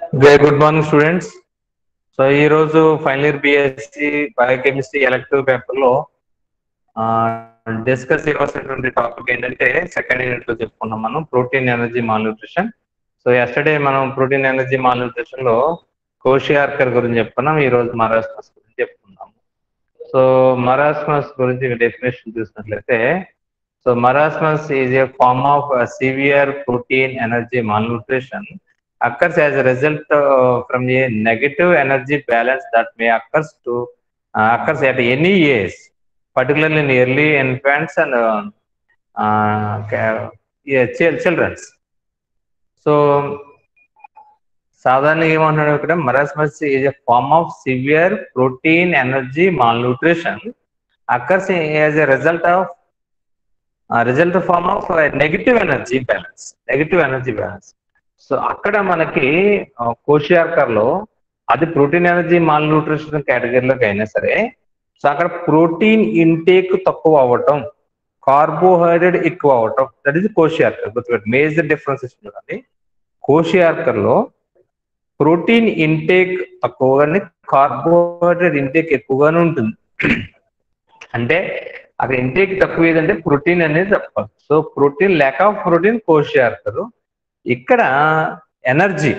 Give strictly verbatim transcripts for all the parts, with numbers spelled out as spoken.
Very good morning, students. So ఈ రోజు final year BSc biochemistry elective paper లో discuss చేయవలసినటువంటి టాపిక్ ఏంటంటే సెకండ్ యూనిట్ లో చెప్పుకున్నాం మనం protein energy malnutrition. So yesterday మనం ప్రోటీన్ ఎనర్జీ మాల్న్యూట్రిషన్ లో కోషియార్కర్ గురించి చెప్పుకున్నాం. ఈ రోజు మరాస్మస్ గురించి చెప్పుకున్నాం. సో మరాస్మస్ గురించి డెఫినేషన్ చూసినట్లయితే, so marasmus is a form of uh, severe protein energy malnutrition occurs as a result uh, from a negative energy balance that may occurs to uh, occurs at any age, particularly in early infants and uh, uh, yeah, children. So సాధారణంగా ఏమంటున్నాడు ఇక్కడ, marasmus is a form of severe protein energy malnutrition occurs as a result of result form of negative energy balance negative energy balance so అక్కడ మనకి కోషియార్కర్ లో అది protein energy malnutrition కేటగిరీలోకి అయినా సరే, so అక్కడ ప్రోటీన్ ఇంటేక్ తక్కువ అవ్వటం, కార్బోహైడ్రేట్ ఎక్కువ అవ్వటం, దట్ ఈస్ కోషియార్కర్. గుర్తుపెట్టి మేజర్ డిఫరెన్సెస్ చూడండి. కోషియార్కర్ లో ప్రోటీన్ ఇంటేక్ తక్కువగానే కార్బోహైడ్రేట్ ఇంటేక్ ఎక్కువగానే ఉంటుంది. అంటే అక్కడ ఇంటేక్ తక్కువ ఏదంటే ప్రోటీన్ అనేది తక్కువ. So protein lack of protein kwashiorkor. ఇక్కడ ఎనర్జీ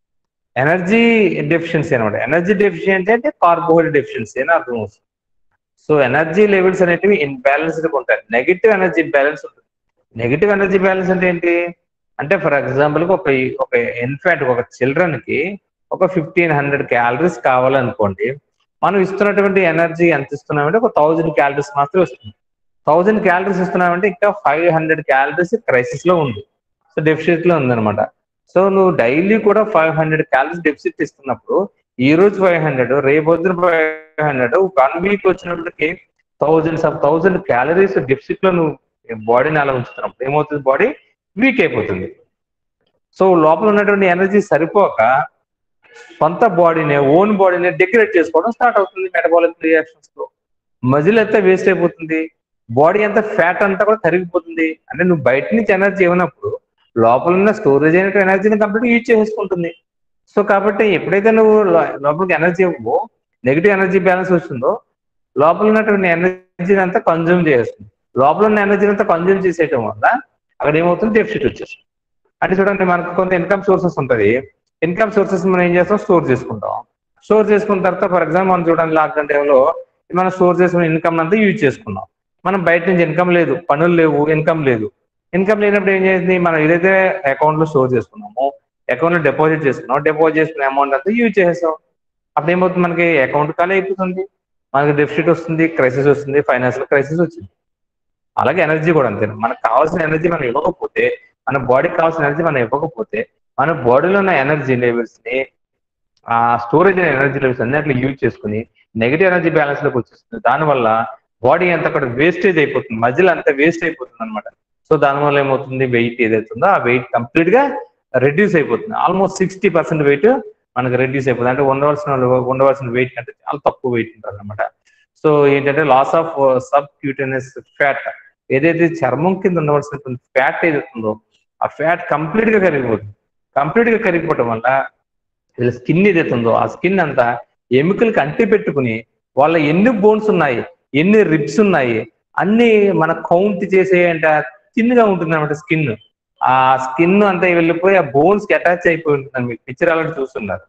ఎనర్జీ డెఫిషియన్సీ అనమాట. ఎనర్జీ డెఫిషియన్సీ అంటే కార్బోహైడ్రేట్ డెఫిషియన్సీ అని అర్థం వస్తుంది. సో ఎనర్జీ లెవెల్స్ అనేటివి ఇన్బ్యాలెన్స్డ్గా ఉంటాయి. నెగిటివ్ ఎనర్జీ బ్యాలెన్స్ ఉంటుంది. నెగిటివ్ ఎనర్జీ బ్యాలెన్స్ అంటే ఏంటి అంటే, ఫర్ ఎగ్జాంపుల్ ఒక ఒక ఇన్ఫాంట్ ఒక చిల్డ్రన్ కి ఒక ఫిఫ్టీన్ హండ్రెడ్ క్యాలరీస్ కావాలనుకోండి, మనం ఇస్తున్నటువంటి ఎనర్జీ ఎంత ఇస్తున్నామంటే ఒక థౌజండ్ క్యాలరీస్ మాత్రమే వస్తుంది. థౌజండ్ క్యాలరీస్ ఇస్తున్నామంటే ఇంకా ఫైవ్ హండ్రెడ్ క్యాలరీస్ క్రైసిస్ లో ఉంది, సో డెఫిసిట్ లో ఉందన్నమాట. సో నువ్వు డైలీ కూడా ఫైవ్ హండ్రెడ్ క్యాలరీస్ డెఫిసిట్ ఇస్తున్నప్పుడు, ఈ రోజు ఫైవ్ హండ్రెడ్, రేపు పొద్దున ఫైవ్ హండ్రెడ్, వన్ వీక్ వచ్చినప్పటికి thousands of thousand calories deficit లో నువ్వు బాడీని అలా ఉంచుతున్నప్పుడు ఏమవుతుంది, బాడీ వీక్ అయిపోతుంది. సో లోపల ఉన్నటువంటి ఎనర్జీ సరిపోక సొంత బాడీని, ఓన్ బాడీని డెకరేట్ చేసుకోవడం స్టార్ట్ అవుతుంది. మెటబాలిక్ రియాక్షన్స్ లో మజిల్ అంతా వేస్ట్ అయిపోతుంది, బాడీ అంతా ఫ్యాట్ అంతా కూడా కరిగిపోతుంది. అంటే నువ్వు బయట నుంచి ఎనర్జీ ఇవ్వనప్పుడు లోపల ఉన్న స్టోరేజ్ అయిన ఎనర్జీని కంప్లీట్ యూజ్ చేసుకుంటుంది. సో కాబట్టి ఎప్పుడైతే నువ్వు లోపలికి ఎనర్జీ ఇవ్వవో, నెగిటివ్ ఎనర్జీ బ్యాలెన్స్ వస్తుందో, లోపల ఉన్నటువంటి ఎనర్జీని అంతా కన్జ్యూమ్ చేస్తుంది. లోపల ఉన్న ఎనర్జీని అంతా కన్జ్యూమ్ చేసేయడం వల్ల అక్కడ ఏమవుతుంది, డెఫిసిట్ వచ్చేస్తుంది. అంటే చూడండి, మనకు కొంత ఇన్కమ్ సోర్సెస్ ఉంటుంది. ఇన్కమ్ సోర్సెస్ మనం ఏం చేస్తాం, స్టోర్ చేసుకుంటాం. స్టోర్ చేసుకున్న తర్వాత ఫర్ ఎగ్జాంపుల్ మనం చూడండి, లాక్డౌన్ టైంలో మనం స్టోర్ చేసుకున్న ఇన్కమ్ అంతా యూజ్ చేసుకున్నాం. మనం బయట నుంచి ఇన్కమ్ లేదు, పనులు లేవు, ఇన్కమ్ లేదు. ఇన్కమ్ లేనప్పుడు ఏం చేసింది, మనం ఏదైతే అకౌంట్ లో స్టోర్ చేసుకున్నామో అకౌంట్ లో డిపాజిట్ చేసుకున్నాం, డిపాజిట్ చేసుకున్న అమౌంట్ అంతా యూజ్ చేసేస్తాం. అప్పుడు ఏమవుతుంది, మనకి అకౌంట్ ఖాళీ అయిపోతుంది, మనకి డెఫిసిట్ వస్తుంది, క్రైసిస్ వస్తుంది, ఫైనాన్షియల్ క్రైసిస్ వచ్చింది. అలాగే ఎనర్జీ కూడా అంతే. మనకు కావాల్సిన ఎనర్జీ మనం ఇవ్వకపోతే, మన బాడీకి కావాల్సిన ఎనర్జీ మనం ఇవ్వకపోతే, మన బాడీలో ఉన్న ఎనర్జీ లెవెల్స్ ని, ఆ స్టోరేజ్ అయిన ఎనర్జీ లెవెల్స్ అన్నిట్లో యూజ్ చేసుకుని నెగిటివ్ ఎనర్జీ బ్యాలెన్స్ లోకి వచ్చేస్తుంది. దానివల్ల బాడీ అంతా అక్కడ వేస్టేజ్ అయిపోతుంది, మజిల్ అంతా వేస్ట్ అయిపోతుంది అనమాట. సో దానివల్ల ఏమవుతుంది, వెయిట్ ఏదైతుందో ఆ వెయిట్ కంప్లీట్ గా రెడ్యూస్ అయిపోతుంది. ఆల్మోస్ట్ సిక్స్టీ పర్సెంట్ వెయిట్ మనకు రెడ్యూస్ అయిపోతుంది. అంటే ఉండవలసిన ఉండవలసిన వెయిట్ కంటే చాలా తక్కువ వెయిట్ ఉంటుంది అనమాట. సో ఏంటంటే loss of subcutaneous fat, ఏదైతే చర్మం కింద ఉండవలసినటువంటి ఫ్యాట్ ఏదైతుందో ఆ ఫ్యాట్ కంప్లీట్ గా కరిగిపోతుంది. కంప్లీట్ గా కరిగిపోవటం వల్ల వీళ్ళ స్కిన్ ఏదైతుందో ఆ స్కిన్ అంతా ఎముకలకి అంటి పెట్టుకుని, వాళ్ళ ఎన్ని బోన్స్ ఉన్నాయి, ఎన్ని రిబ్స్ ఉన్నాయి, అన్ని మన కౌంట్ చేసే అంటే థిన్గా ఉంటుంది అనమాట స్కిన్. ఆ స్కిన్ అంతా వెళ్ళిపోయి ఆ బోన్స్ కి అటాచ్ అయిపోయి ఉంటుంది. మీకు పిక్చర్ అలాంటి చూస్తున్నారు.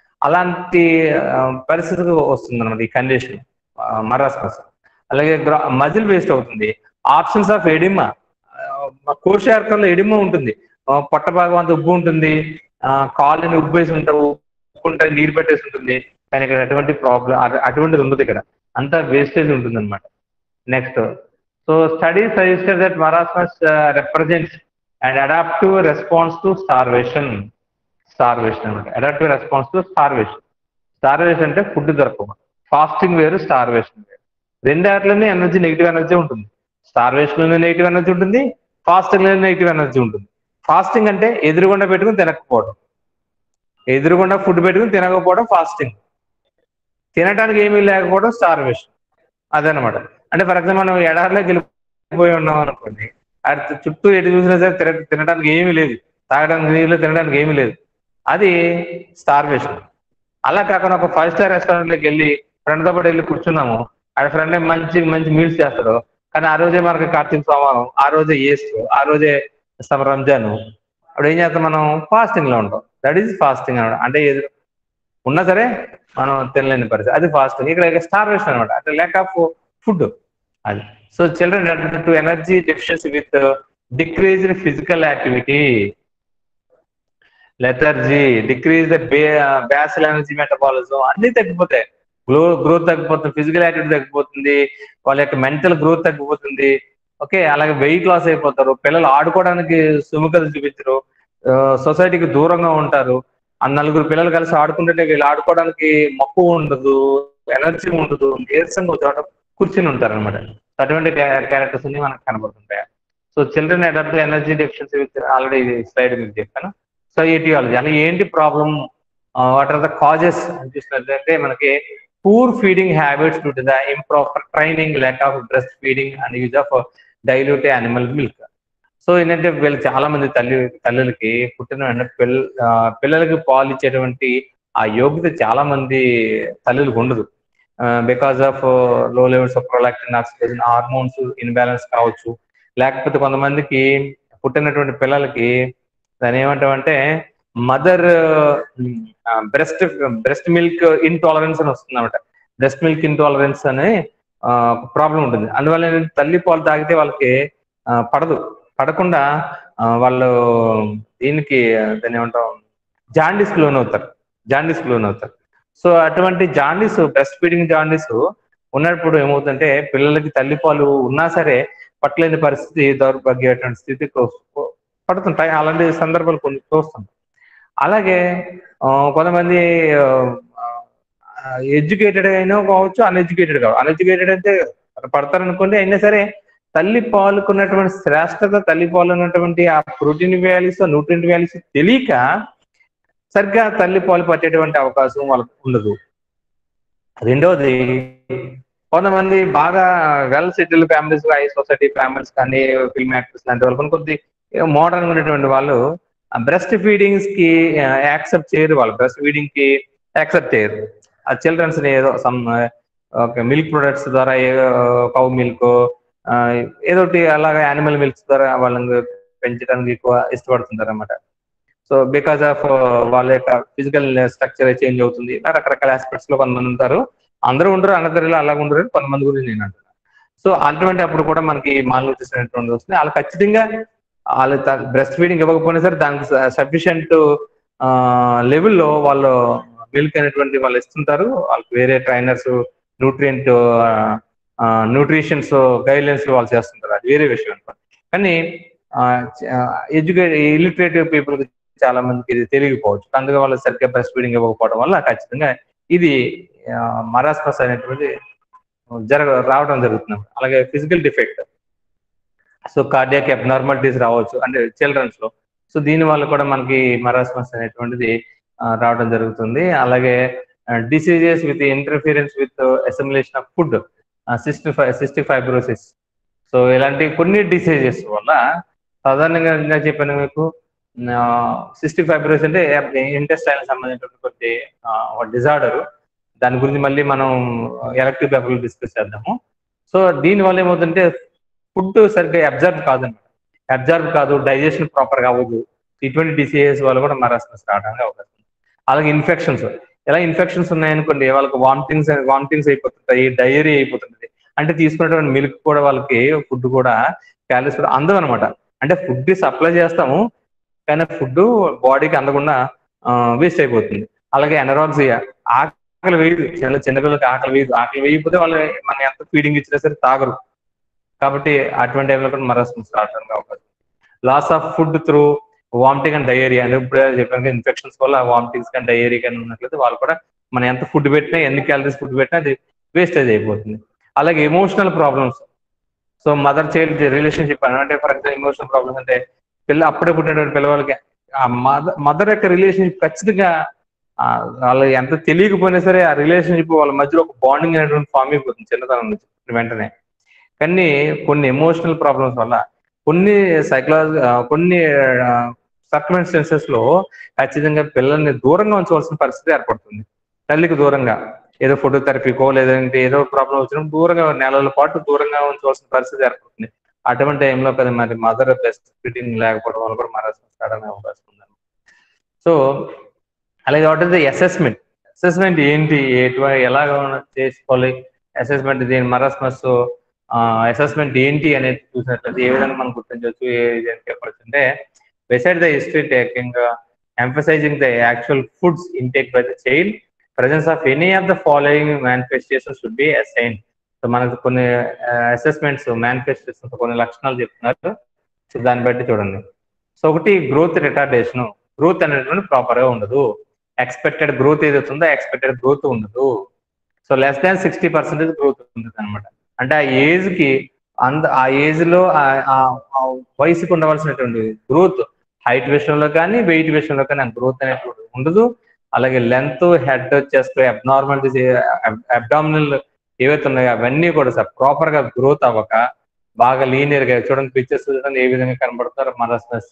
అలాంటి పరిస్థితి వస్తుంది అనమాట ఈ కండిషన్ మరాస్మస్. అలాగే మజిల్ వేస్ట్ అవుతుంది. ఆప్షన్స్ ఆఫ్ ఎడిమా, కోషియార్కర్లో ఎడిమా ఉంటుంది, పొట్ట భాగం అంతా ఉబ్బు ఉంటుంది, కాళ్ళని ఉబ్బేసి ఉంటావు, ఉప్పు ఉంటుంది, నీరు పెట్టేసి ఉంటుంది. కానీ ఇక్కడ అటువంటి ప్రాబ్లం అటువంటిది ఉండదు, ఇక్కడ అంతా వేస్టేజ్ ఉంటుంది అనమాట. Next, so study suggested that marasmus represents and adaptive response to starvation. Starvation అనమాట, adaptive response to starvation. Starvation అంటే ఫుడ్ దొరకవు. ఫాస్టింగ్ వేరు, స్టార్వేషన్ వేరు. రెండాట్లోనే ఎనర్జీ, నెగిటివ్ ఎనర్జీ ఉంటుంది. స్టార్వేషన్ లోనే నెగిటివ్ ఎనర్జీ ఉంటుంది, ఫాస్టింగ్ లోనే నెగిటివ్ ఎనర్జీ ఉంటుంది. ఫాస్టింగ్ అంటే ఎదురుగుండా పెట్టుకుని తినకపోవడం, ఎదురుగుండా ఫుడ్ పెట్టుకుని తినకపోవడం ఫాస్టింగ్. తినడానికి ఏమీ లేకపోవడం స్టార్వేషన్. అదనమాట. అంటే ఫర్ ఎగ్జాంపుల్ మనం ఎడారిలోకి వెళ్ళిపోయి ఉన్నాం అనుకోండి, అది చుట్టూ ఎటు చూసినా సరే తిన తినడానికి ఏమీ లేదు, తాగడానికి నీళ్ళు, తినడానికి ఏమీ లేదు. అది స్టార్వేషన్. అలా కాకుండా ఒక ఫైవ్ స్టార్ రెస్టారెంట్లోకి వెళ్ళి ఫ్రెండ్తో పాటు వెళ్ళి కూర్చున్నాము, ఆ ఫ్రెండ్ మంచి మంచి మీల్స్ చేస్తాడు, కానీ ఆ రోజే మనకి కార్తీక సోమవారం, ఆ రోజే ఈస్టర్, ఆ రోజే సమ రంజాన్, అప్పుడు ఏం చేస్తాం మనం? ఫాస్టింగ్ లో ఉంటాం. దట్ ఈస్ ఫాస్టింగ్ అనమాట. అంటే ఎదురు ఉన్నా సరే మనం తినలేని పరిస్థితి, అది ఫాస్టింగ్. ఇక్కడ స్టార్వేషన్ అనమాట, అంటే ల్యాక్ ఆఫ్ ఫుడ్ అది. So children to energy deficiency with decreased physical activity, lethargy, decrease the basal energy metabolism, అన్ని తగ్గిపోతాయి. గ్రో గ్రోత్ తగ్గిపోతుంది, ఫిజికల్ యాక్టివిటీ తగ్గిపోతుంది, వాళ్ళ యొక్క మెంటల్ గ్రోత్ తగ్గిపోతుంది. ఓకే, అలాగే వెయిట్ లాస్ అయిపోతారు, పిల్లలు ఆడుకోవడానికి సుముఖత చూపించరు, సొసైటీకి దూరంగా ఉంటారు. ఆ నలుగురు పిల్లలు కలిసి ఆడుకుంటుంటే వీళ్ళు ఆడుకోవడానికి మక్కువ ఉండదు, ఎనర్జీ ఉండదు, నీరసంగా చోట కూర్చుని ఉంటారు అనమాట. అటువంటి క్యారెక్టర్స్ అన్ని మనకు కనబడుతుంటాయి. So children adapt energy deficiency with, already slide మీకు చెప్పాను. సో ఎటియాలజీ అంటే ఏంటి problem, what are the causes అని చూసినట్లయితే మనకి poor feeding habits due to the improper training, lack of breast feeding and use of dilute animal milk. So ఏంటంటే వీళ్ళు చాలా మంది తల్లి తల్లులకి పుట్టిన వెంటనే పిల్ల పిల్లలకి పాలు ఇచ్చేటువంటి ఆ యోగ్యత చాలా మంది తల్లులకు ఉండదు. Because of low levels of prolactin, oxytocin hormones imbalance కావచ్చు, లేకపోతే కొంతమందికి పుట్టినటువంటి పిల్లలకి దాని ఏమంటామంటే mother breast breast milk intolerance అని వస్తుంది అనమాట. బ్రెస్ట్ మిల్క్ ఇంటాలరెన్స్ అనే ప్రాబ్లం ఉంటుంది. అందువల్ల తల్లి పాలు తాగితే వాళ్ళకి పడదు, పడకుండా వాళ్ళు దీనికి దాన్ని ఏమంటాం జాండీస్ లోన్ అవుతారు, జాండీస్ లోన్ అవుతారు. సో అటువంటి జాండీస్, బ్రెస్ట్ ఫీడింగ్ జాండీస్ ఉన్నప్పుడు ఏమవుతుందంటే పిల్లలకి తల్లిపాలు ఉన్నా సరే పట్టలేని పరిస్థితి, దౌర్భాగ్యటువంటి స్థితి పడుతుంటాయి. అలాంటి సందర్భాలు కొన్ని చూస్తాం. అలాగే కొంతమంది ఎడ్యుకేటెడ్ అయినా కావచ్చు, అన్ఎడ్యుకేటెడ్ కావచ్చు. అన్ఎడ్యుకేటెడ్ అయితే పడతారు అనుకోండి, అయినా సరే తల్లి పాలుకున్నటువంటి శ్రేష్టత, తల్లి పాలు ఉన్నటువంటి ఆ ప్రోటీన్ వాల్యూస్, న్యూట్రియంట్ వాల్యూస్ తెలియక సరిగ్గా తల్లి పాలు పట్టేటువంటి అవకాశం వాళ్ళకు ఉండదు. రెండవది, కొంతమంది బాగా well settled families, high society families కానీ ఫిల్మ్ యాక్టర్స్ లాంటి వాళ్ళు కొన్ని కొద్ది మోడర్న్ ఉన్నటువంటి వాళ్ళు బ్రెస్ట్ ఫీడింగ్స్ కి యాక్సెప్ట్ చేయరు, వాళ్ళు బ్రెస్ట్ ఫీడింగ్ కి యాక్సెప్ట్ చేయరు. ఆ చిల్డ్రన్స్ ఏదో సమ్ మిల్క్ ప్రొడక్ట్స్ ద్వారా, ఏదో కౌ మిల్క్ ఏదోటి అలాగే యానిమల్ మిల్క్స్ ద్వారా వాళ్ళని పెంచడానికి ఎక్కువ ఇష్టపడుతుంటారు అనమాట. సో బికాస్ ఆఫ్ వాళ్ళ యొక్క ఫిజికల్ స్ట్రక్చర్ చేంజ్ అవుతుంది. రకరకాల ఆస్పెక్ట్స్ లో కొంతమంది ఉంటారు, అందరూ ఉండరు, అందరిలో అలాగ ఉండరు, కొంతమంది గురించి నేను అంటున్నాను. సో అటువంటి అప్పుడు కూడా మనకి మాల్ న్యూట్రిషన్ అనేటువంటి వస్తుంది. వాళ్ళు ఖచ్చితంగా వాళ్ళు బ్రెస్ట్ ఫీడింగ్ ఇవ్వకపోయినా సరే దానికి సఫిషియంట్ లెవెల్లో వాళ్ళు మిల్క్ అనేటువంటి వాళ్ళు ఇస్తుంటారు. వాళ్ళకి వేరే ట్రైనర్స్, న్యూట్రియంట్ న్యూట్రిషన్స్ గైడ్లైన్స్ వాళ్ళు చేస్తుంటారు, అది వేరే విషయం అనమాట. కానీ ఎడ్యుకేట్ ఇలిటరేటివ్ పీపుల్ చాలా మందికి ఇది తెలియకపోవచ్చు, అందుకే వాళ్ళు సరిగ్గా బ్రెస్ట్ ఫీడింగ్ ఇవ్వకపోవడం వల్ల ఖచ్చితంగా ఇది మరాస్మస్ అనేటువంటి జరగ రావడం జరుగుతుంది. అలాగే physical defect, so cardiac abnormalities రావచ్చు అంటే చిల్డ్రన్స్ లో. సో దీని వల్ల కూడా మనకి మరాస్మస్ అనేటువంటిది రావడం జరుగుతుంది. అలాగే diseases with interference with assimilation of food, cystic cystic fibrosis. So ఇలాంటి కొన్ని డిసీజెస్ వల్ల సాధారణంగా ఇంకా చెప్పాను మీకు, సిస్టిక్ ఫైబ్రోసిస్ అంటే ఇంటెస్టైన్ సంబంధించినటువంటి కొద్ది ఒక డిజార్డర్. దాని గురించి మళ్ళీ మనం ఎలక్టివ్ పేపర్లో డిస్కస్ చేద్దాము. సో దీని వల్ల ఏమవుతుందంటే ఫుడ్ సరిగ్గా అబ్జర్వ్ కాదన్నమాట, అబ్జర్వ్ కాదు, డైజెషన్ ప్రాపర్గా అవ్వదు. ఇటువంటి డిసీజెస్ వల్ల కూడా మరాస్మస్ రావడానికి అవకాశం ఉంది. అలాగే ఇన్ఫెక్షన్స్, ఎలా ఇన్ఫెక్షన్స్ ఉన్నాయనుకోండి వాళ్ళకి వామిటింగ్స్ వామిటింగ్స్ అయిపోతుంటాయి, డయేరియా అయిపోతుంది. అంటే తీసుకున్నటువంటి మిల్క్ కూడా వాళ్ళకి, ఫుడ్ కూడా క్యాలరీస్ కూడా అందం అనమాట. అంటే ఫుడ్ సప్లై చేస్తాము కానీ ఫుడ్ బాడీకి అందకుండా వేస్ట్ అయిపోతుంది. అలాగే ఎనరాక్సియా, ఆకలి వేయదు, చిన్న చిన్నపిల్లలకి ఆకలి వేయదు, ఆకలి వేయకపోతే వాళ్ళు మనం ఎంత ఫీడింగ్ ఇచ్చినా సరే తాగరు. కాబట్టి అటువంటి టైంలో కూడా మరాస్మస్ రావడానికి అవకాశం. Loss of food through vomiting and diarrhoea, అని ఇప్పుడు చెప్పాను ఇన్ఫెక్షన్స్ వల్ల వామిటింగ్స్ కానీ డయేరియా కానీ ఉన్నట్లయితే వాళ్ళు కూడా మనం ఎంత ఫుడ్ పెట్టినా, ఎన్ని క్యాలరీస్ ఫుడ్ పెట్టినా అది వేస్టేజ్ అయిపోతుంది. అలాగే emotional problems, so mother child relationship అంటే ఫర్ ఎగ్జాంపుల్ ఎమోషనల్ ప్రాబ్లమ్స్ అంటే పిల్ల అప్పుడే పుట్టినటువంటి పిల్లవాళ్ళకి ఆ మదర్ మదర్ యొక్క రిలేషన్షిప్ ఖచ్చితంగా వాళ్ళు ఎంత తెలియకపోయినా సరే ఆ రిలేషన్షిప్ వాళ్ళ మధ్యలో ఒక బాండింగ్ అనేటువంటి ఫామ్ అయిపోతుంది చిన్నతనం నుంచి వెంటనే. కానీ కొన్ని ఎమోషనల్ ప్రాబ్లమ్స్ వల్ల, కొన్ని సైకలాజీ కొన్ని సర్కమ్స్టెన్సెస్ లో ఖచ్చితంగా పిల్లల్ని దూరంగా ఉంచవలసిన పరిస్థితి ఏర్పడుతుంది. తల్లికి దూరంగా ఏదో ఫోటోథెరపీకో లేదంటే ఏదో ప్రాబ్లం వచ్చినప్పుడు దూరంగా నెలల పాటు దూరంగా ఉంచవలసిన పరిస్థితి ఏర్పడుతుంది. అటువంటి టైంలో కదా మరి మదర్ బ్రెస్ట్ ఫీడింగ్ లేకపోవడం వల్ల కూడా మరాస్మస్ రావడానికి అవకాశం ఉంది. సో అలాగే what is the assessment assessment ఏంటి, ఎటువంటి ఎలాగ చేసుకోవాలి అసెస్మెంట్, దీని మరాస్మస్ అసెస్మెంట్ ఏంటి అనేది చూసినట్లయితే ఏ విధంగా మనం గుర్తించవచ్చు, ఏ విధంగా చెప్పవచ్చు అంటే beside the history taking, uh, emphasizing the actual foods intake by the child, presence of any of the following manifestations should be assigned. So మనకు కొన్ని అసెస్మెంట్స్ మేనిఫెస్టేషన్స్ కొన్ని లక్షణాలు చెప్తున్నారు, సో దాన్ని బట్టి చూడండి. సో ఒకటి గ్రోత్ రిటార్డేషన్, గ్రోత్ అనేటువంటి ప్రాపర్ గా ఉండదు. ఎక్స్పెక్టెడ్ గ్రోత్ ఏదైతే ఉందో ఎక్స్పెక్టెడ్ గ్రోత్ ఉండదు. So less than sixty percentage growth ఉంటుంది అనమాట. అంటే ఆ ఏజ్ కి అంద ఆ ఏజ్ లో వయసుకు ఉండవలసినటువంటి గ్రోత్ హైట్ విషయంలో కానీ వెయిట్ విషయంలో కానీ గ్రోత్ అనేటువంటి ఉండదు. అలాగే length, head, chest, abnormal abdominal ఏవైతే ఉన్నాయో అవన్నీ కూడా సార్ ప్రాపర్ గా గ్రోత్ అవ్వక బాగా లీనియర్ గా చూడండి, పిక్చర్స్ చూడండి ఏ విధంగా కనబడతారు మరాస్మస్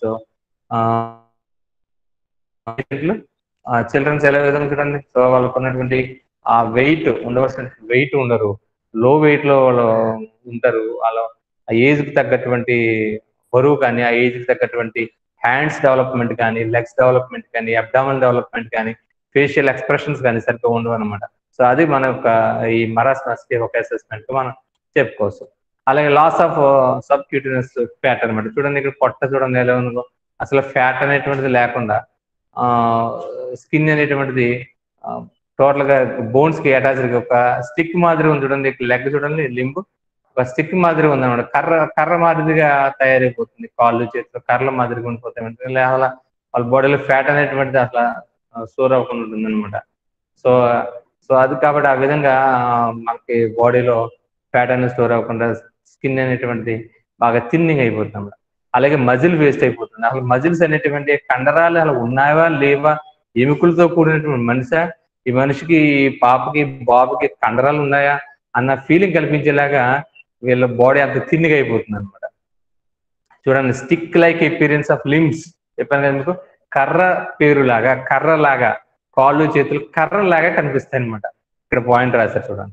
చిల్డ్రన్స్ ఎలా విధంగా చూడండి. సో వాళ్ళకు ఉన్నటువంటి ఆ వెయిట్ ఉండవలసిన వెయిట్ ఉండరు, లో వెయిట్ లో వాళ్ళు ఉంటారు. అలా ఆ ఏజ్ కి తగ్గటువంటి బరువు కానీ, ఆ ఏజ్ కి తగ్గటువంటి హ్యాండ్స్ డెవలప్మెంట్ కానీ, లెగ్స్ డెవలప్మెంట్ కానీ, అబ్డామినల్ డెవలప్మెంట్ కానీ, ఫేషియల్ ఎక్స్ప్రెషన్స్ కానీ సరిగ్గా ఉండవు అనమాట. సో అది మన యొక్క ఈ మరాస్మస్ కి ఒక అసెస్మెంట్ మనం చెప్పుకోవచ్చు. అలాగే loss of subcutaneous fat అనమాట. చూడండి ఇక్కడ పొట్ట చూడండి ఎలా ఉందో, అసలు ఫ్యాట్ అనేటువంటిది లేకుండా ఆ స్కిన్ అనేటువంటిది టోటల్ గా బోన్స్ కి అటాచ్డ్ ఒక స్టిక్ మాదిరి ఉంది చూడండి. లెగ్ చూడండి, లింబ్ ఒక స్టిక్ మాదిరి ఉంది అనమాట. కర్ర కర్ర మాదిరిగా తయారైపోతుంది, కాళ్ళు చేతులు కర్రల మాదిరిగా ఉండిపోతాయి. లేదా వాళ్ళ బాడీలో ఫ్యాట్ అనేటువంటిది అసలు స్టోర్ అవ్వకుండా ఉంటుంది అనమాట. సో సో అది కాబట్టి ఆ విధంగా మనకి బాడీలో ఫ్యాట్ అనేది స్టోర్ అవ్వకుండా స్కిన్ అనేటువంటిది బాగా థిన్నింగ్ అయిపోతుంది అన్నమాట. అలాగే మజిల్ వేస్ట్ అయిపోతుంది. అసలు మజిల్స్ అనేటువంటి కండరాలు అలా ఉన్నావా లేవా, ఎముకలతో కూడినటువంటి మనిషి, ఈ మనిషికి పాపకి బాబుకి కండరాలు ఉన్నాయా అన్న ఫీలింగ్ కల్పించేలాగా వీళ్ళ బాడీ అంత థిన్నింగ్ అయిపోతుంది అనమాట. చూడండి, stick like appearance of limbs చెప్పాను కదా మీకు, కర్ర పేరులాగా కర్రలాగా కాళ్ళు చేతులు కర్రలాగా కనిపిస్తాయి అనమాట. ఇక్కడ పాయింట్ రాశారు చూడండి.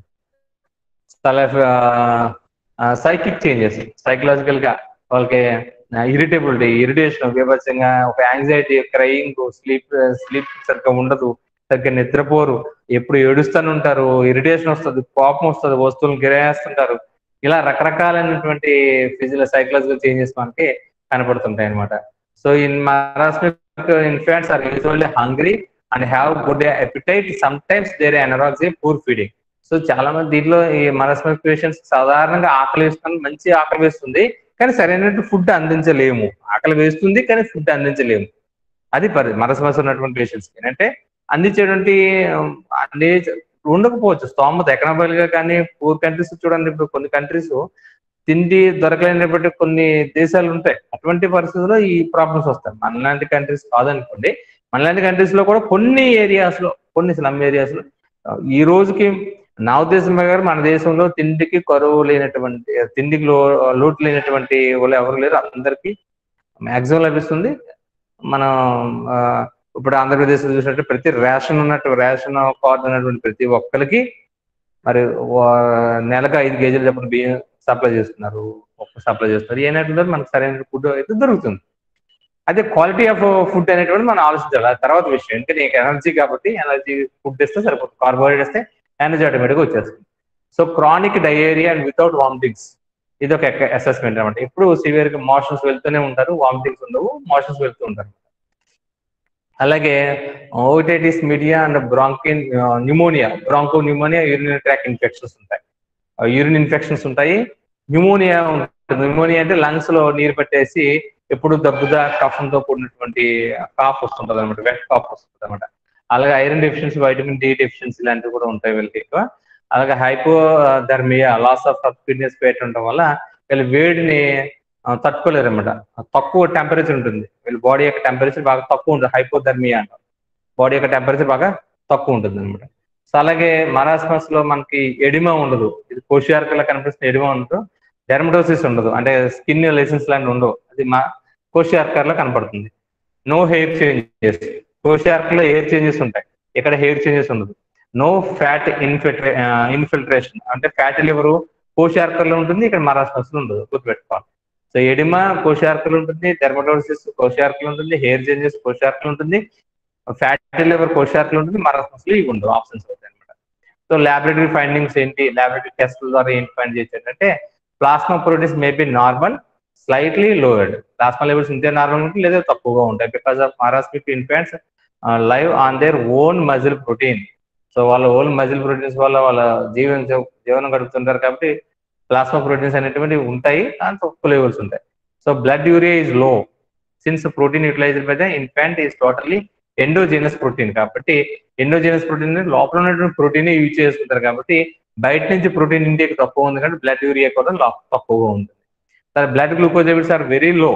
సైకిక్ చేంజెస్, సైకలాజికల్ గా వాళ్ళకి ఇరిటబిలిటీ, ఇరిటేషన్, విభత్సంగా ఒక యాంగ్జైటీ, క్రయింగ్, స్లీప్ స్లీప్ సరిగ్గా ఉండదు, సరిగ్గా నిద్రపోరు, ఎప్పుడు ఏడుస్తూనే ఉంటారు, ఇరిటేషన్ వస్తుంది, కోపం వస్తుంది, వస్తువులను గిరేస్తుంటారు. ఇలా రకరకాలైనటువంటి ఫిజికల్ సైకలాజికల్ చేంజెస్ మనకి కనపడుతుంటాయి అనమాట. So in marasmic infants are usually hungry and have good appetite, sometimes there anorexia, poor feeding. So చాలా మంది దీంట్లో ఈ మరాస్మిక్ పేషెంట్స్ సాధారణంగా ఆకలి వేస్తుంది, మంచి ఆకలి వేస్తుంది, కానీ సరైన ఫుడ్ అందించలేము. ఆకలి వేస్తుంది కానీ ఫుడ్ అందించలేము. అది పరి మరాస్మస్ ఉన్నటువంటి పేషెంట్స్ కి అంటే అందించేటువంటి అన్ని ఉండకపోవచ్చు స్తోమత ఎకనామికల్ గా. కానీ పూర్ కంట్రీస్ చూడండి, ఇప్పుడు కొన్ని కంట్రీస్ తిండి దొరకలేనటువంటి కొన్ని దేశాలు ఉంటాయి. అటువంటి పరిస్థితుల్లో ఈ ప్రాబ్లమ్స్ వస్తాయి. మనలాంటి కంట్రీస్ కాదనుకోండి, మనలాంటి కంట్రీస్ లో కూడా కొన్ని ఏరియాస్ లో, కొన్ని స్లమ్ ఏరియాస్ లో ఈ రోజుకి నా ఉద్దేశం గారు మన దేశంలో తిండికి కరువు లేనటువంటి, తిండికి లో లోటు లేనటువంటి వాళ్ళు ఎవరు లేరు. అందరికీ మ్యాక్సిమం లభిస్తుంది. మనం ఇప్పుడు ఆంధ్రప్రదేశ్ చూసినట్టు ప్రతి రేషన్ ఉన్నట్టు రేషన్ కార్డు ఉన్నటువంటి ప్రతి ఒక్కరికి మరి నెలకు ఐదు కేజీలు చెప్పిన బియ్యం సప్లై చేస్తున్నారు, సప్లై చేస్తున్నారు. ఏనట్టు మనకు సరైన ఫుడ్ అయితే దొరుకుతుంది. అదే క్వాలిటీ ఆఫ్ ఫుడ్ అనేటువంటి మనం ఆలోచించాలి, అది తర్వాత విషయం. ఎందుకంటే నీకు ఎనర్జీ కాబట్టి ఎనర్జీ ఫుడ్ ఇస్తే సరిపోతుంది, కార్బోహైడ్రేట్ ఇస్తే ఎనర్జీ ఆటోమేటిక్గా వచ్చేస్తుంది. So chronic diarrhoea and without vomitings, ఇది ఒక అసెస్మెంట్ అనమాట. ఎప్పుడు సివియర్ గా మోషన్స్ వెళ్తూనే ఉంటారు, వామిటింగ్స్ ఉండవు, మోషన్స్ వెళ్తూ ఉంటారు. అలాగే ఓటైటిస్ మీడియా అండ్ బ్రాంకిన్ pneumonia, broncho pneumonia, urinary tract infections ఉంటాయి, యూరిన్ ఇన్ఫెక్షన్స్ ఉంటాయి. న్యూమోనియా ఉంటుంది. న్యూమోనియా అంటే లంగ్స్ లో నీరు పట్టేసి ఎప్పుడు దగ్గుదా కఫంతో కూడినటువంటి కాఫ్ వస్తుంటది అనమాట, వెట్ కాఫ్ వస్తుంది అనమాట. అలాగే iron deficiency, vitamin D deficiency లాంటివి కూడా ఉంటాయి వీళ్ళకి ఎక్కువ. అలాగే hypothermia, loss of subcutaneous fat ఉండడం వల్ల వీళ్ళు వేడిని తట్టుకోలేరు అనమాట. తక్కువ టెంపరేచర్ ఉంటుంది, వీళ్ళ బాడీ యొక్క టెంపరేచర్ బాగా తక్కువ ఉంటుంది, హైపోథర్మియా అంటారు. బాడీ యొక్క టెంపరేచర్ బాగా తక్కువ ఉంటుంది అనమాట. సో అలాగే మరాస్మస్ లో మనకి ఎడిమా ఉండదు, ఇది కోషియార్కల్ కనిపిస్తున్న ఎడిమా ఉండదు. డెర్మటోసిస్ ఉండదు, అంటే స్కిన్ లెసన్స్ లాంటివి ఉండవు, అది మా కోషియార్కర్ లో కనపడుతుంది. No hair changes. కోషార్క్ లో హెయిర్ చేంజెస్ ఉంటాయి, ఇక్కడ హెయిర్ చేంజెస్ ఉండదు. నో ఫ్యాట్ ఇన్ఫిల్ట్రే ఇన్ఫిల్ట్రేషన్ అంటే ఫ్యాటీ లివర్ కోషార్కర్ లో ఉంటుంది, ఇక్కడ మరాస్మస్ లో ఉండదు, గుర్తుపెట్టుకోవాలి. సో ఎడిమా కోషార్కర్ ఉంటుంది, డెర్మటోసిస్ కోషార్కర్ ఉంటుంది, హెయిర్ చేంజెస్ కోషార్కర్ ఉంటుంది, ఫ్యాటీ లివర్ కోషార్కర్ ఉంటుంది, మరాస్మస్ లో ఇవి ఉండవు, ఆప్షన్స్ అవుతాయి అనమాట. సో ల్యాబొరేటరీ ఫైండింగ్స్ ఏంటి, ల్యాబొరేటరీ టెస్ట్ల ద్వారా ఏంటి ఫైండ్ చేసేటంటే plasma proteins may be normal slightly lowered. Plasma levels ఇంతే నార్మల్ ఉంటుంది లేదా తక్కువగా ఉంటాయి. Because of marasmic infants live on their own muscle protein. So వాళ్ళ ఓన్ మజిల్ ప్రోటీన్స్ వల్ల వాళ్ళ జీవన జీవనం గడుపుతుంటారు కాబట్టి ప్లాస్మా ప్రోటీన్స్ అనేటువంటివి ఉంటాయి, అండ్ తక్కువ లెవెల్స్ ఉంటాయి. So blood urea is low since protein utilised by the infant is totally endogenous protein. కాబట్టి ఎండోజీనస్ ప్రోటీన్ లోపల ఉన్నటువంటి ప్రోటీన్ యూజ్ చేసుకుంటారు కాబట్టి బయట నుంచి ప్రోటీన్ ఇంటేక్ తక్కువ ఉంది కాబట్టి బ్లడ్ యూరియా కూడా తక్కువగా ఉంటుంది. సరే blood glucose levels are very low.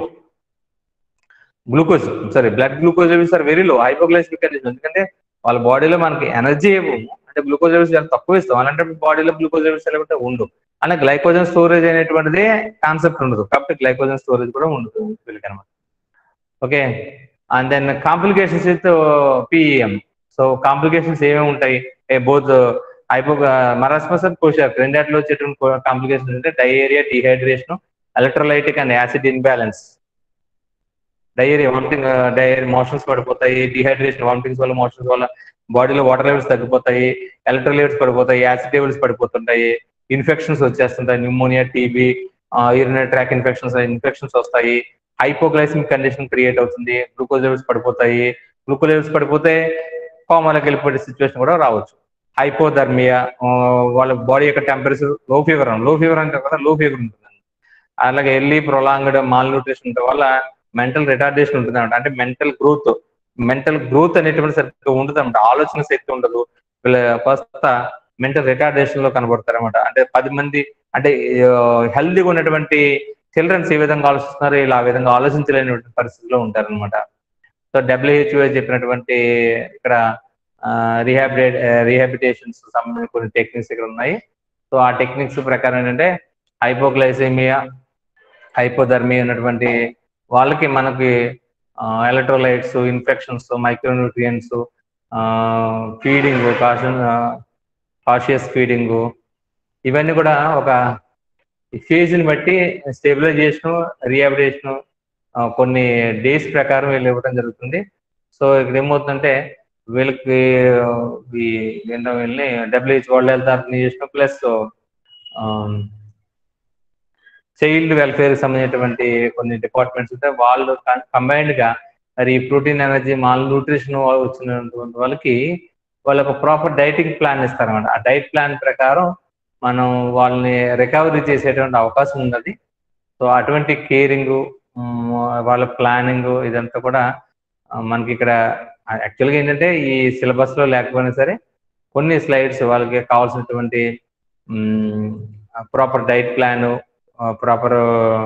Glucose sorry blood glucose levels are very low hypoglycaemic condition. ఎందుకంటే వాళ్ళ బాడీలో మనకి ఎనర్జీ ఇవ్వము, అంటే గ్లూకోజ్ లెవెల్స్ చాలా తక్కువ ఇస్తాం, అలాంటి బాడీలో గ్లూకోజ్ లెవెల్స్ లేకపోతే ఉండు అలా గ్లైకోజన్ స్టోరేజ్ అనేటువంటిది కాన్సెప్ట్ ఉండదు, కాబట్టి గ్లైకోజన్ స్టోరేజ్ కూడా ఉండదు వీళ్ళకి అనమాట. Okay, and then complications with PEM. So complications ఏమేమి ఉంటాయి, both hypo marasmus and kwashiorkor రెండాటిలో వచ్చేటువంటి కాంప్లికేషన్స్ అంటే diarrhoea, dehydration, electrolytic and acid imbalance. Diarrhoea vomiting, diarrhoea motions పడిపోతాయి, డిహైడ్రేషన్ వామిటింగ్స్ వల్ల మోషన్స్ వల్ల బాడీలో వాటర్ లెవెల్స్ తగ్గిపోతాయి, ఎలక్ట్రోలైట్స్ పడిపోతాయి, యాసిడ్ లెవెల్స్ పడిపోతుంటాయి, ఇన్ఫెక్షన్స్ వచ్చేస్తుంటాయి, pneumonia, TB, urinary tract infections infections వస్తాయి, హైపోగ్లైసెమిక్ కండిషన్ క్రియేట్ అవుతుంది, గ్లూకోజ్ లెవెల్స్ పడిపోతాయి, గ్లూకోజ్ లెవెల్స్ పడిపోతే కోమాలోకి వెళ్ళిపోయే సిచ్యువేషన్ కూడా రావచ్చు. హైపోథర్మియా, వాళ్ళ బాడీ యొక్క టెంపరేచర్ లో ఫీవర్ లో ఫీవర్ అంటే కదా లో ఫీవర్ ఉంటుంది. అలాగే ఎర్లీ ప్రొలాంగ్డ్ మాల్ న్యూట్రిషన్ వల్ల మెంటల్ రిటార్డేషన్ ఉంటుంది అనమాట. అంటే మెంటల్ గ్రోత్ మెంటల్ గ్రోత్ అనేటువంటి సరిగ్గా ఉండదు అనమాట, ఆలోచన శక్తి ఉండదు, వీళ్ళ ఫస్ట్ మెంటల్ రిటార్డేషన్ లో కనబడతారు అనమాట. అంటే పది మంది అంటే హెల్దీగా ఉన్నటువంటి చిల్డ్రన్స్ ఏ విధంగా ఆలోచిస్తున్నారు, ఇలా ఆ విధంగా ఆలోచించలేనటువంటి పరిస్థితిలో ఉంటారు అనమాట. సో డబ్ల్యూహెచ్ఓ చెప్పినటువంటి ఇక్కడ రీహాబిటే రీహాబిటేషన్స్ సంబంధించిన కొన్ని టెక్నిక్స్ ఇక్కడ ఉన్నాయి. సో ఆ టెక్నిక్స్ ప్రకారం ఏంటంటే హైపోగ్లైసెమియా, హైపోథర్మియా ఉన్నటువంటి వాళ్ళకి మనకి electrolytes, infections, micronutrients, feeding, caution cautious feeding, ఇవన్నీ కూడా ఒక ఫేజ్ని బట్టి స్టెబిలైజేషన్, రీహాబిటేషన్ కొన్ని డేస్ ప్రకారం వీళ్ళు ఇవ్వడం జరుగుతుంది. సో ఇక్కడ ఏమవుతుందంటే వీళ్ళకి ఏంటో వీళ్ళని WH world health organisation plus child welfare సంబంధించినటువంటి కొన్ని డిపార్ట్మెంట్స్ ఉంటే వాళ్ళు కంబైన్డ్ గా మరి ప్రోటీన్ ఎనర్జీ మాల్ న్యూట్రిషన్ వచ్చినటువంటి వాళ్ళకి వాళ్ళకు ప్రాపర్ డైటింగ్ ప్లాన్ ఇస్తారన్నమాట. ఆ డైట్ ప్లాన్ ప్రకారం మనం వాళ్ళని రికవరీ చేసేటువంటి అవకాశం ఉన్నది. సో అటువంటి కేరింగ్, వాళ్ళ ప్లానింగ్ ఇదంతా కూడా మనకి ఇక్కడ యాక్చువల్గా ఏంటంటే ఈ సిలబస్ లో లేకపోయినా సరే కొన్ని స్లైడ్స్ వాళ్ళకి కావాల్సినటువంటి ప్రాపర్ డైట్ ప్లాన్, ప్రాపర్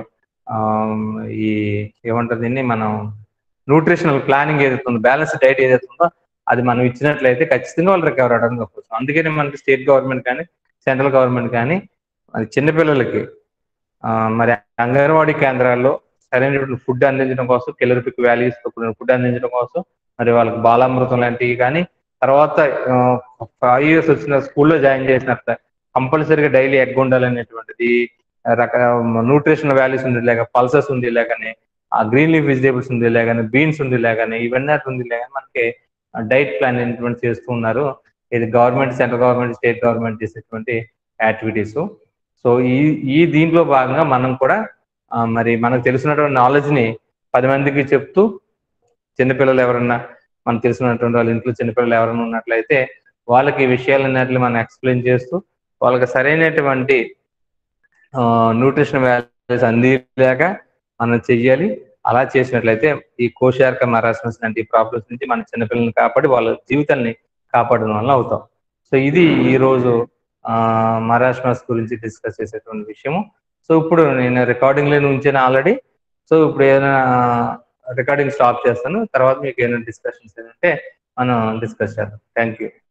ఈ ఏమంటుంది దీన్ని మనం న్యూట్రిషనల్ ప్లానింగ్ ఏదైతే ఉందో, బ్యాలెన్స్ డైట్ ఏదైతే ఉందో అది మనం ఇచ్చినట్లయితే ఖచ్చితంగా వాళ్ళు రికవర్ అవడానికి వస్తుంది. అందుకని మనకి స్టేట్ గవర్నమెంట్ కానీ సెంట్రల్ గవర్నమెంట్ కానీ అది చిన్నపిల్లలకి మరి అంగన్వాడీ కేంద్రాల్లో సరైనటువంటి ఫుడ్ అందించడం కోసం, కెలరిఫిక్ వాల్యూస్ ఫుడ్ అందించడం కోసం మరి వాళ్ళకి బాలామృతం లాంటివి కానీ, తర్వాత ఫైవ్ ఇయర్స్ వచ్చిన స్కూల్లో జాయిన్ చేసినట్టు కంపల్సరీగా డైలీ ఎగ్ ఉండాలనేటువంటిది, రక న్యూట్రిషనల్ వాల్యూస్ ఉంది లేక పల్సెస్ ఉంది లేకనే, ఆ గ్రీన్ లీఫ్ వెజిటేబుల్స్ ఉంది లేకనే, బీన్స్ ఉంది లేకనే, ఇవన్నీ అట్లా ఉంది లేక మనకి డైట్ ప్లాన్ అనేటువంటి చేస్తూ ఉన్నారు. ఇది government, central government, state government చేసేటువంటి యాక్టివిటీస్. సో ఈ ఈ దీంట్లో భాగంగా మనం కూడా మరి మనకు తెలిసినటువంటి నాలెడ్జ్ ని పది మందికి చెప్తూ, చిన్నపిల్లలు ఎవరన్నా మనకు తెలిసినటువంటి వాళ్ళ ఇంట్లో చిన్నపిల్లలు ఎవరైనా ఉన్నట్లయితే వాళ్ళకి ఈ విషయాలన్నిటిని మనం ఎక్స్ప్లెయిన్ చేస్తూ వాళ్ళకి సరైనటువంటి న్యూట్రిషన్ వాల్యూస్ అందిలేక మనం చెయ్యాలి. అలా చేసినట్లయితే ఈ కోషార్క మరాస్మస్ లాంటి ప్రాబ్లమ్స్ నుంచి మన చిన్నపిల్లల్ని కాపాడి వాళ్ళ జీవితాన్ని కాపాడడం వల్ల అవుతాం. సో ఇది ఈరోజు మరాస్మస్ గురించి డిస్కస్ చేసేటువంటి విషయము. సో ఇప్పుడు నేను రికార్డింగ్ లో ఉంచాను ఆల్రెడీ. సో ఇప్పుడు ఏదైనా రికార్డింగ్ స్టాప్ చేస్తాను, తర్వాత మీకు ఏమైనా డిస్కషన్స్ ఏంటంటే మనం డిస్కస్ చేద్దాం. Thank you.